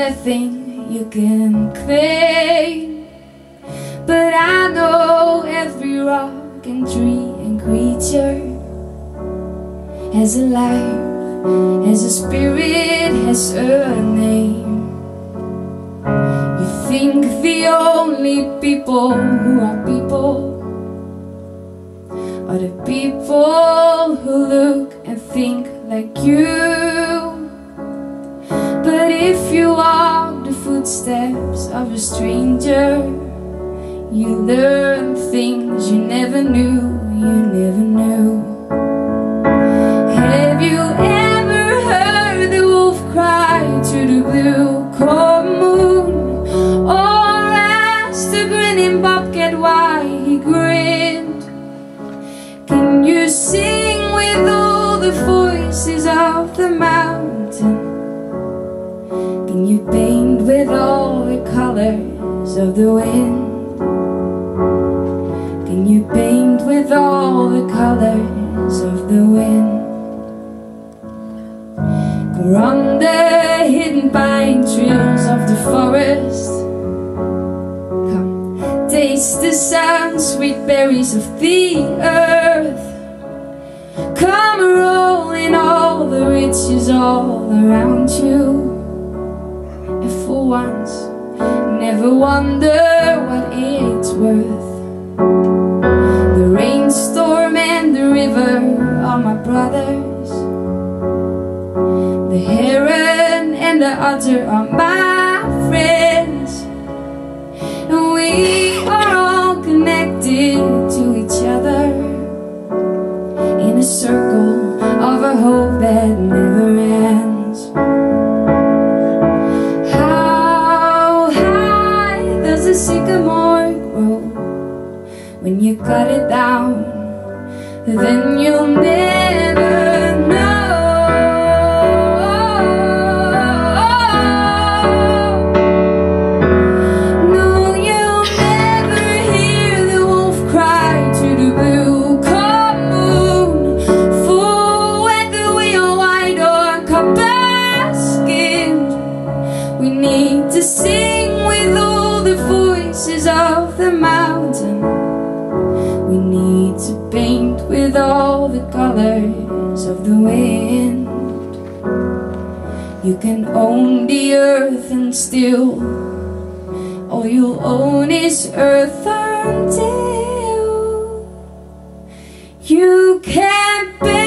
everything you can claim, but I know every rock and tree and creature has a life, has a spirit, has a name. You think the only people who are people are the people who look and think like you. But if you walk the footsteps of a stranger, you learn things you never knew, you never knew. Have you ever heard the wolf cry to the blue cold moon, or asked the grinning bobcat why he grinned? Can you sing with all the voices of the mountain? Can you paint with all the colors of the wind? Can you paint with all the colors of the wind? Go run the hidden pine trails of the forest. Come taste the sun, sweet berries of the earth. Come roll in all the riches all around you. And for once, never wonder what it's worth. The rainstorm and the river are my brothers. The heron and the otter are my friends. And we are all connected to each other in a circle of a hope that never ends. How high does a sycamore grow? When you cut it down, then you'll never know. No, you'll never hear the wolf cry to the blue cold moon. For whether we are white or copper skinned, we need to sing with all the voices of the mountain. We need to paint with all the colors of the wind. You can own the earth and still all you'll own is earth until you can paint